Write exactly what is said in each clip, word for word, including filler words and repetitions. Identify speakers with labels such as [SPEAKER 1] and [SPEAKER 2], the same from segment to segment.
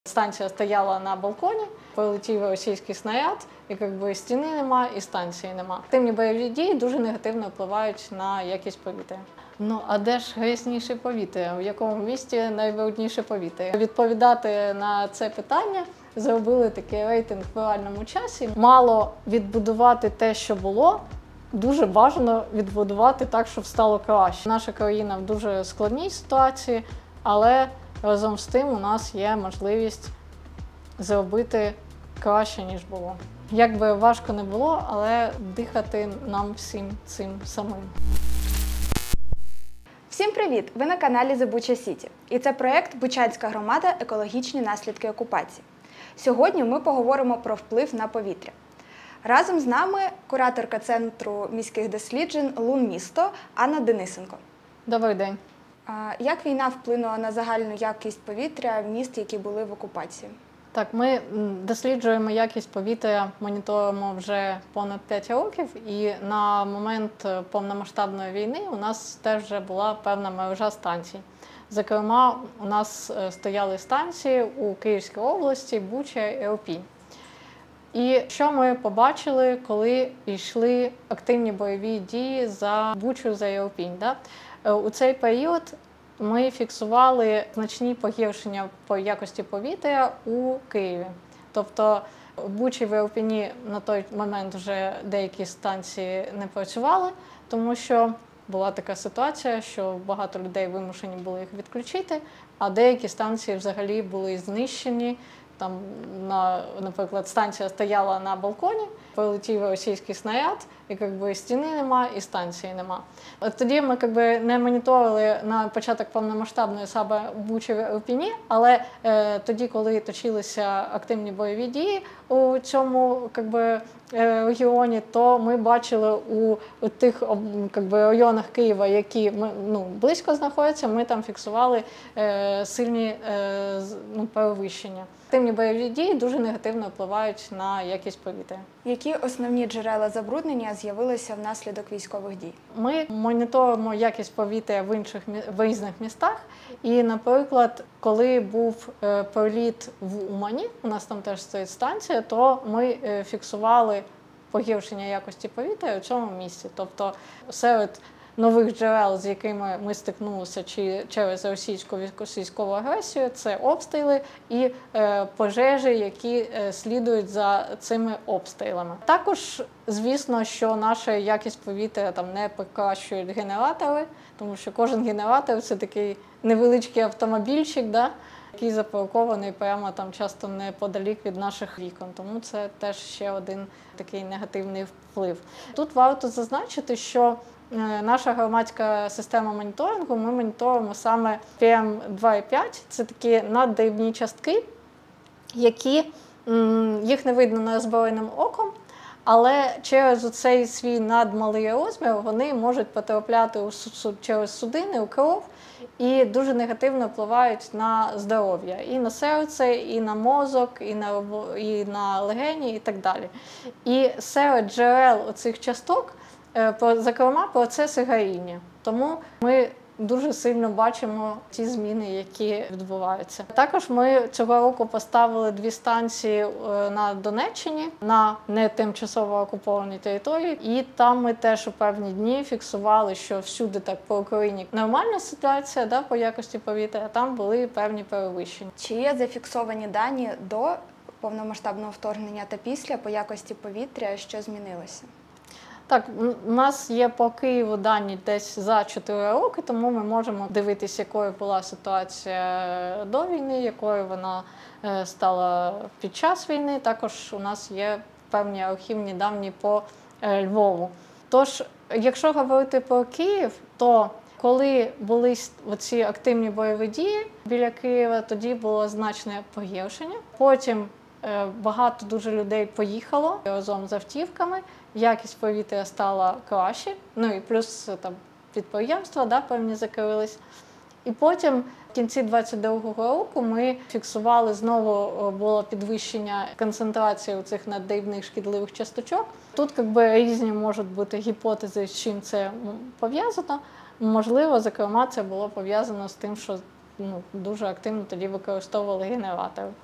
[SPEAKER 1] Станція стояла на балконі, полетів російський снаряд, і якби стіни нема, і станції нема. Активні бойові дії дуже негативно впливають на якість повітря. Ну, а де ж грязніше повітря? В якому місті найбрудніше повітря? Відповідати на це питання зробили такий рейтинг в реальному часі. Мало відбудувати те, що було, дуже бажано відбудувати так, щоб стало краще. Наша країна в дуже складній ситуації, але разом з тим у нас є можливість зробити краще, ніж було. Як би важко не було, але дихати нам всім цим самим.
[SPEAKER 2] Всім привіт! Ви на каналі The Bucha City. І це проєкт «Бучанська громада. Екологічні наслідки окупації». Сьогодні ми поговоримо про вплив на повітря. Разом з нами кураторка Центру міських досліджень «Лунмісто» Анна Денисенко.
[SPEAKER 1] Добрий день.
[SPEAKER 2] Як війна вплинула на загальну якість повітря міст, які були в окупації?
[SPEAKER 1] Так, ми досліджуємо якість повітря, моніторимо вже понад п'ять років, і на момент повномасштабної війни у нас теж вже була певна мережа станцій. Зокрема, у нас стояли станції у Київській області, Буча і Ірпінь. І що ми побачили, коли йшли активні бойові дії за Бучу, за Ірпінь? Да? У цей період ми фіксували значні погіршення по якості повітря у Києві. Тобто в Бучі, в Ірпіні на той момент вже деякі станції не працювали, тому що була така ситуація, що багато людей вимушені були їх відключити, а деякі станції взагалі були знищені. Там, на, наприклад, станція стояла на балконі, прилетів російський снаряд, і якби стіни нема, і станції нема. От тоді ми якби не моніторили на початок повномасштабної саме Бучі в Ірпіні, але е, тоді, коли точилися активні бойові дії у цьому якби, е, регіоні, то ми бачили у, у тих якби, районах Києва, які ми, ну, близько знаходяться, ми там фіксували е, сильні е, ну, перевищення. Активні бойові дії дуже негативно впливають на якість повітря.
[SPEAKER 2] Які основні джерела забруднення з'явилися внаслідок військових дій?
[SPEAKER 1] Ми моніторимо якість повітря в інших в різних містах. І, наприклад, коли був приліт в Умані, у нас там теж стоїть станція, то ми фіксували погіршення якості повітря у цьому місці. Тобто серед нових джерел, з якими ми стикнулися чи через російську військову агресію, це обстріли і е, пожежі, які е, слідують за цими обстрілами. Також, звісно, що наша якість повітря там не покращують генератори, тому що кожен генератор – це такий невеличкий автомобільчик, да, який запаркований прямо там часто неподалік від наших вікон. Тому це теж ще один такий негативний вплив. Тут варто зазначити, що наша громадська система моніторингу, ми моніторимо саме пі ем два і п'ять. Це такі наддрібні частки, які, їх не видно неозброєним оком, але через цей свій надмалий розмір вони можуть потрапляти у, через судини, у кров і дуже негативно впливають на здоров'я. І на серце, і на мозок, і на, і на легені, і так далі. І серед джерел оцих часток зокрема, процеси горіння. Тому ми дуже сильно бачимо ті зміни, які відбуваються. Також ми цього року поставили дві станції на Донеччині, на не тимчасово окупованій території. І там ми теж у певні дні фіксували, що всюди так по Україні нормальна ситуація, да, по якості повітря, а там були певні перевищення.
[SPEAKER 2] Чи є зафіксовані дані до повномасштабного вторгнення та після по якості повітря, що змінилося?
[SPEAKER 1] Так, у нас є по Києву дані десь за чотири роки, тому ми можемо дивитися, якою була ситуація до війни, якою вона стала під час війни. Також у нас є певні архівні дані по Львову. Тож, якщо говорити про Київ, то коли були ці активні бойові дії біля Києва, тоді було значне погіршення. Потім багато дуже людей поїхало разом з автівками, якість повітря стала краще, ну і плюс там підприємства, да, певні закрились. І потім в кінці двадцять другого року ми фіксували, знову було підвищення концентрації цих наддрібних шкідливих часточок. Тут якби різні можуть бути гіпотези, з чим це пов'язано. Можливо, зокрема, це було пов'язано з тим, що ну, дуже активно тоді використовували генератори.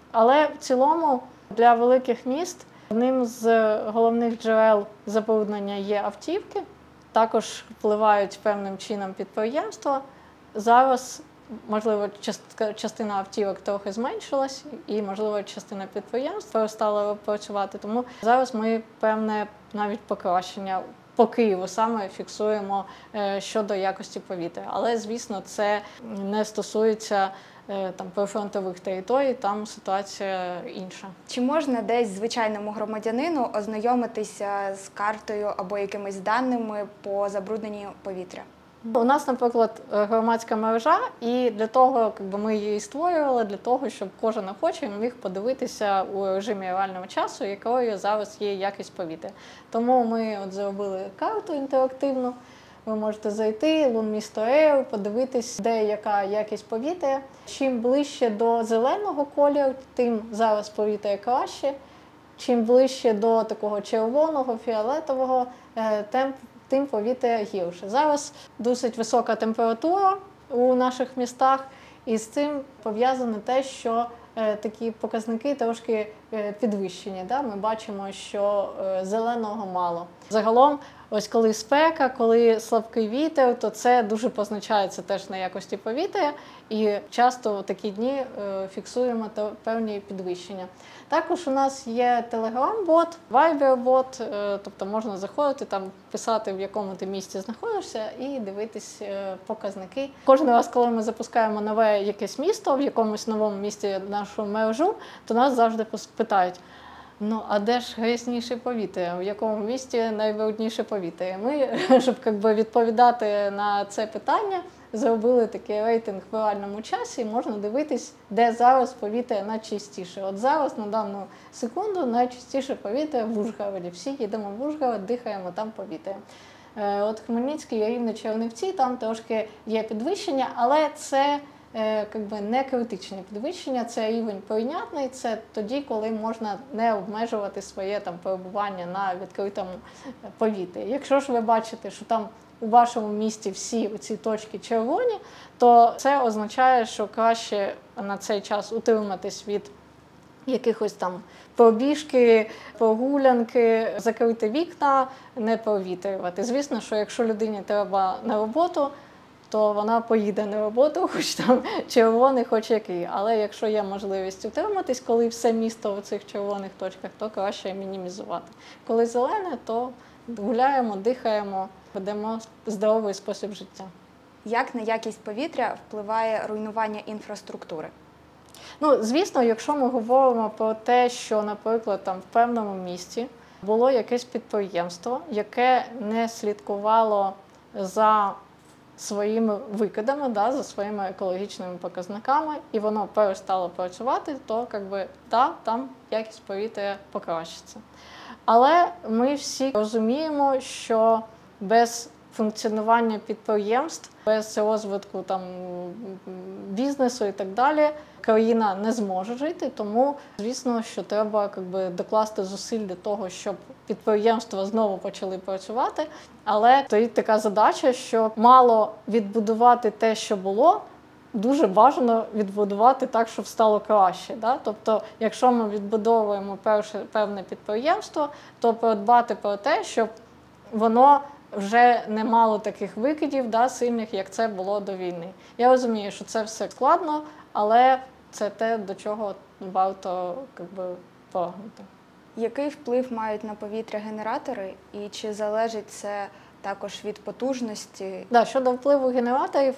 [SPEAKER 1] Але в цілому для великих міст одним з головних джерел забруднення є автівки, також впливають певним чином підприємства. Зараз, можливо, частина автівок трохи зменшилась і, можливо, частина підприємств перестала працювати, тому зараз ми певне навіть покращення по Києву саме фіксуємо щодо якості повітря. Але, звісно, це не стосується там прифронтових територій, там ситуація інша.
[SPEAKER 2] Чи можна десь звичайному громадянину ознайомитися з картою або якимись даними по забрудненню повітря?
[SPEAKER 1] У нас, наприклад, громадська мережа, і для того, якби ми її створювали, для того, щоб кожен охочий міг подивитися у режимі реального часу, якою зараз є якість повітря. Тому ми от зробили карту інтерактивну. Ви можете зайти, Лунмісто.РУ, подивитись, де яка якість повітря. Чим ближче до зеленого кольору, тим зараз повітря краще. Чим ближче до такого червоного, фіолетового, тим, тим повітря гірше. Зараз досить висока температура у наших містах, і з цим пов'язане те, що такі показники трошки підвищені. Да? Ми бачимо, що зеленого мало. Загалом, ось коли спека, коли слабкий вітер, то це дуже позначається теж на якості повітря, і часто в такі дні фіксуємо певні підвищення. Також у нас є Telegram-бот, Viber-бот, тобто можна заходити, там, писати, в якому ти місці знаходишся, і дивитись показники. Кожен раз, коли ми запускаємо нове якесь місто, в якомусь новому місті нашу мережу, то нас завжди питають: ну, а де ж грязніше повітря? В якому місті найбрудніше повітря? Ми, щоб якби, відповідати на це питання, зробили такий рейтинг в реальному часі, і можна дивитись, де зараз повітря найчистіше. От зараз, на дану секунду, найчистіше повітря в Ужгороді. Всі їдемо в Ужгород, дихаємо там повітря. От Хмельницький, Рівне, Чернівці, там трошки є підвищення, але це якби не критичне підвищення, це рівень прийнятний, це тоді, коли можна не обмежувати своє там перебування на відкритому повітрі. Якщо ж ви бачите, що там у вашому місті всі ці точки червоні, то це означає, що краще на цей час утриматись від якихось там пробіжки, прогулянки, закрити вікна, не провітрювати. Звісно, що якщо людині треба на роботу, то вона поїде на роботу, хоч там червоний, хоч який. Але якщо є можливість утриматись, коли все місто у цих червоних точках, то краще мінімізувати. Коли зелене, то гуляємо, дихаємо, ведемо здоровий спосіб життя.
[SPEAKER 2] Як на якість повітря впливає руйнування інфраструктури?
[SPEAKER 1] Ну, звісно, якщо ми говоримо про те, що, наприклад, там в певному місті було якесь підприємство, яке не слідкувало за своїми викидами, да, за своїми екологічними показниками, і воно перестало працювати, то якби, да, там якість повітря покращиться. Але ми всі розуміємо, що без функціонування підприємств, без розвитку там, бізнесу і так далі, країна не зможе жити, тому, звісно, що треба якби, докласти зусиль для того, щоб підприємства знову почали працювати, але стоїть така задача, що мало відбудувати те, що було, дуже бажано відбудувати так, щоб стало краще. Да? Тобто, якщо ми відбудовуємо перше, певне підприємство, то подбати про те, щоб воно вже не мало таких викидів, да, сильних, як це було до війни. Я розумію, що це все складно, але це те, до чого варто якби, прагнути.
[SPEAKER 2] Який вплив мають на повітря генератори і чи залежить це також від потужності?
[SPEAKER 1] Да, щодо впливу генераторів,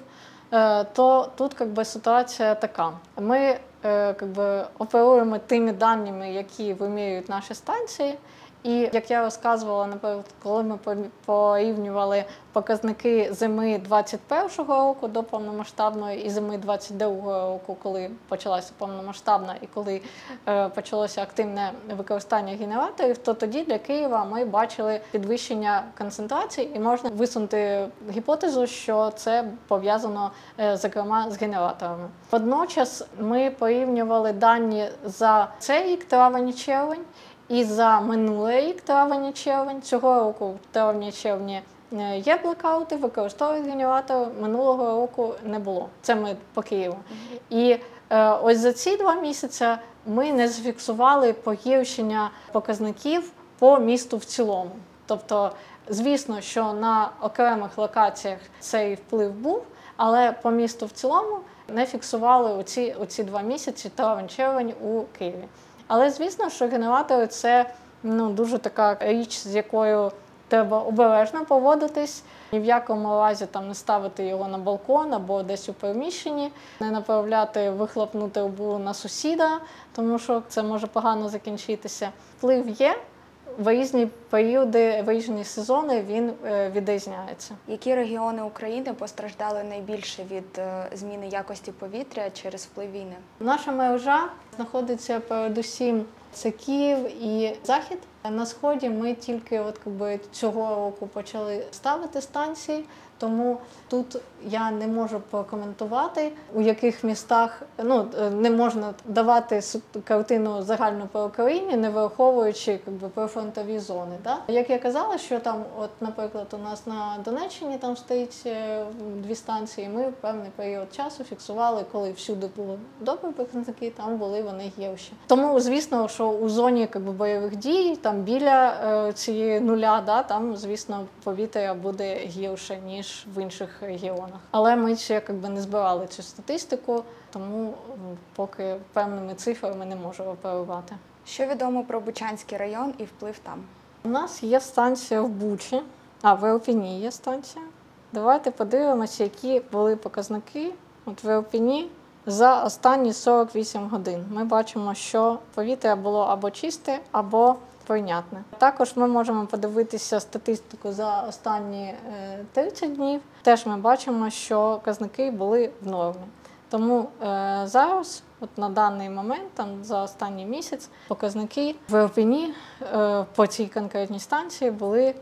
[SPEAKER 1] то тут якби, ситуація така. Ми якби, оперуємо тими даними, які вимірюють наші станції. І, як я розказувала, наприклад, коли ми порівнювали показники зими двадцять першого року до повномасштабної і зими двадцять другого року, коли почалася повномасштабна і коли е, почалося активне використання генераторів, то тоді для Києва ми бачили підвищення концентрації і можна висунути гіпотезу, що це пов'язано, е, зокрема, з генераторами. Водночас ми порівнювали дані за цей рік, травень-червень, і за минулий рік, травень-червень, цього року в травні-червні є блекаути, використовують генератор, минулого року не було. Це ми по Києву. І е, ось за ці два місяці ми не зафіксували погіршення показників по місту в цілому. Тобто, звісно, що на окремих локаціях цей вплив був, але по місту в цілому не фіксували оці, оці два місяці, травень-червень у Києві. Але, звісно, що генератори – це ну, дуже така річ, з якою треба обережно поводитись. Ні в якому разі там не ставити його на балкон або десь у приміщенні, не направляти вихлопну трубу на сусіда, тому що це може погано закінчитися. Вплив є, в різні періоди, в різні сезони він відрізняється.
[SPEAKER 2] Які регіони України постраждали найбільше від зміни якості повітря через вплив війни?
[SPEAKER 1] Наша мережа знаходиться передусім це Київ і Захід. На Сході ми тільки от, якби, цього року почали ставити станції, тому тут я не можу прокоментувати, у яких містах, ну, не можна давати картину загальну по Україні, не враховуючи якби, прифронтові зони. Да? Як я казала, що там, от, наприклад, у нас на Донеччині там стоїть дві станції, ми певний період часу фіксували, коли всюди було добре показники, там були вони гірші. Тому, звісно, що у зоні якби, бойових дій, там біля е, цієї нуля, да, там, звісно, повітря буде гірше, ніж в інших регіонах. Але ми ще якби, не збирали цю статистику, тому поки певними цифрами не можу оперувати.
[SPEAKER 2] Що відомо про Бучанський район і вплив там?
[SPEAKER 1] У нас є станція в Бучі, а в Ірпені є станція. Давайте подивимося, які були показники от в Ірпені за останні сорок вісім годин. Ми бачимо, що повітря було або чисте, або прийнятне. Також ми можемо подивитися статистику за останні тридцять днів. Теж ми бачимо, що показники були в нормі. Тому е, зараз, от на даний момент, там, за останній місяць, показники в Ірпені е, по цій конкретній станції були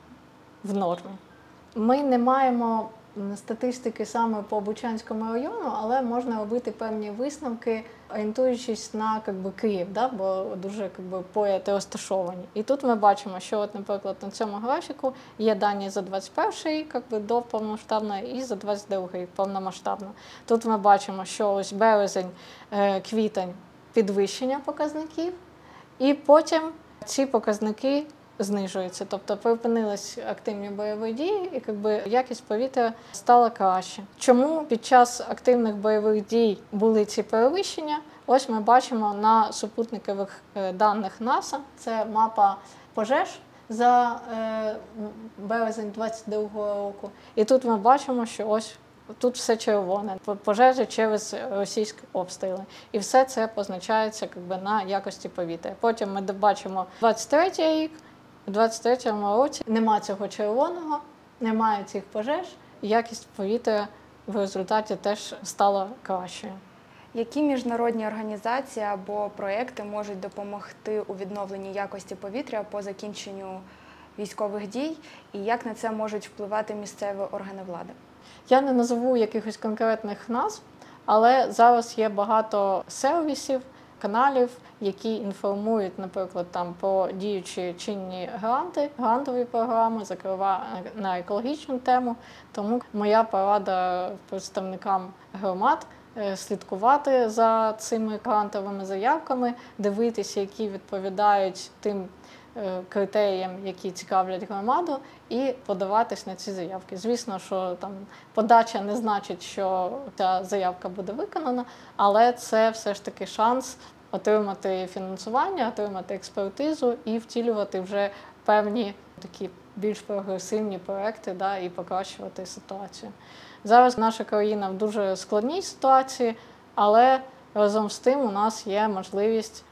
[SPEAKER 1] в нормі. Ми не маємо статистики саме по Бучанському району, але можна робити певні висновки, орієнтуючись на якби, Київ, да, бо дуже якби, поряд розташовані. І тут ми бачимо, що, от, наприклад, на цьому графіку є дані за двадцять перший рік якби, до повномасштабного і за двадцять другий рік повномасштабно. Тут ми бачимо, що ось березень, квітень – підвищення показників, і потім ці показники знижується, тобто припинились активні бойові дії і якби, якість повітря стала краще. Чому під час активних бойових дій були ці перевищення? Ось ми бачимо на супутникових даних НАСА, це мапа пожеж за е, березень двадцять другого року. І тут ми бачимо, що ось тут все червоне, пожежі через російські обстріли. І все це позначається якби, на якості повітря. Потім ми бачимо двадцять третій рік, у двадцять третьому році немає цього червоного, немає цих пожеж, і якість повітря в результаті теж стала кращою.
[SPEAKER 2] Які міжнародні організації або проекти можуть допомогти у відновленні якості повітря по закінченню військових дій, і як на це можуть впливати місцеві органи влади?
[SPEAKER 1] Я не назову якихось конкретних назв, але зараз є багато сервісів, каналів, які інформують, наприклад, там, про діючі чинні гранти, грантові програми, зокрема на екологічну тему. Тому моя порада представникам громад – слідкувати за цими грантовими заявками, дивитися, які відповідають тим критеріям, які цікавлять громаду, і подаватись на ці заявки. Звісно, що там подача не значить, що ця заявка буде виконана, але це все ж таки шанс отримати фінансування, отримати експертизу і втілювати вже певні такі більш прогресивні проекти, да, і покращувати ситуацію. Зараз наша країна в дуже складній ситуації, але разом з тим у нас є можливість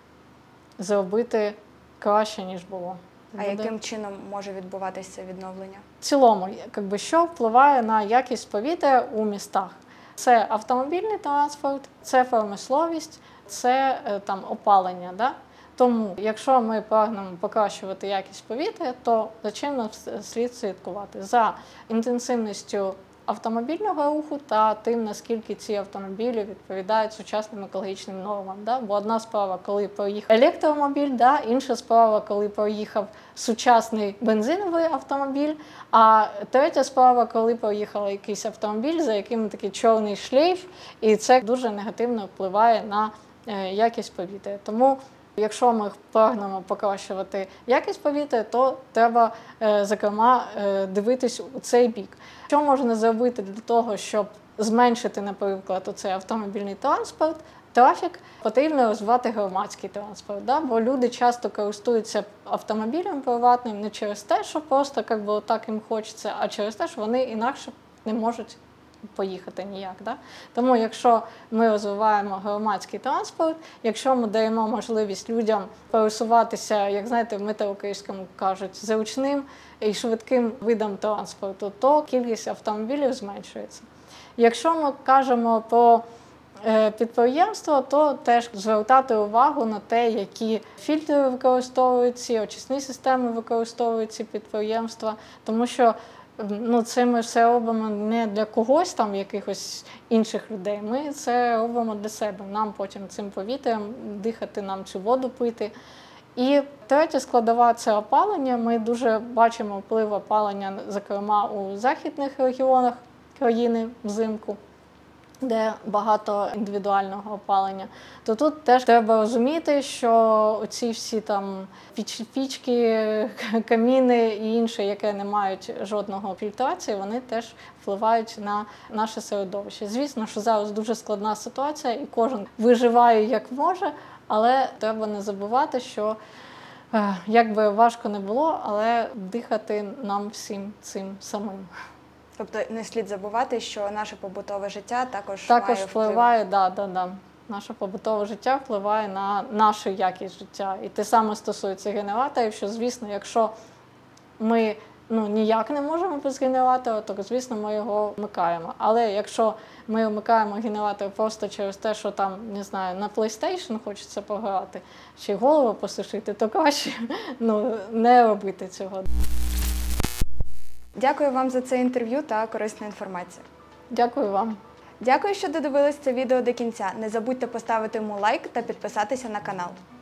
[SPEAKER 1] зробити краще, ніж було.
[SPEAKER 2] А яким чином може відбуватися відновлення?
[SPEAKER 1] В цілому, якби, що впливає на якість повітря у містах? Це автомобільний транспорт, це промисловість, це там, опалення. Да? Тому, якщо ми прагнемо покращувати якість повітря, то за чим нам слід слідкувати? За інтенсивністю автомобільного руху та тим, наскільки ці автомобілі відповідають сучасним екологічним нормам. Да? Бо одна справа, коли проїхав електромобіль, да? Інша справа, коли проїхав сучасний бензиновий автомобіль, а третя справа, коли проїхав якийсь автомобіль, за яким такий чорний шлейф, і це дуже негативно впливає на е, якість повітря. Тому якщо ми прагнемо покращувати якість повітря, то треба, е, зокрема, е, дивитись у цей бік. Що можна зробити для того, щоб зменшити, наприклад, оцей автомобільний транспорт, трафік, потрібно розвивати громадський транспорт, да? Бо люди часто користуються автомобілем приватним не через те, що просто як би, отак їм хочеться, а через те, що вони інакше не можуть поїхати ніяк. Да? Тому якщо ми розвиваємо громадський транспорт, якщо ми даємо можливість людям пересуватися, як знаєте, в метеокризькому кажуть, зручним і швидким видом транспорту, то кількість автомобілів зменшується. Якщо ми кажемо про підприємства, то теж звертати увагу на те, які фільтри використовують ці, очисні системи використовують ці підприємства, тому що ну, це ми все робимо не для когось там, якихось інших людей, ми це робимо для себе, нам потім цим повітрям дихати, нам цю воду пити. І третя складова – це опалення. Ми дуже бачимо вплив опалення, зокрема, у західних регіонах країни взимку, де багато індивідуального опалення, то тут теж треба розуміти, що оці всі там піч, пічки, каміни і інше, яке не мають жодного фільтрації, вони теж впливають на наше середовище. Звісно, що зараз дуже складна ситуація і кожен виживає як може, але треба не забувати, що як би важко не було, але дихати нам всім цим самим.
[SPEAKER 2] Тобто не слід забувати, що наше побутове життя також,
[SPEAKER 1] також
[SPEAKER 2] має
[SPEAKER 1] впливає, да, да, да. Наше побутове життя впливає на нашу якість життя. І те саме стосується генераторів, що, звісно, якщо ми ну, ніяк не можемо без генератора, то, звісно, ми його вмикаємо. Але якщо ми вмикаємо генератор просто через те, що там, не знаю, на PlayStation хочеться пограти, чи голову посушити, то краще ну, не робити цього.
[SPEAKER 2] Дякую вам за це інтерв'ю та корисну інформацію.
[SPEAKER 1] Дякую вам.
[SPEAKER 2] Дякую, що додивились це відео до кінця. Не забудьте поставити йому лайк та підписатися на канал.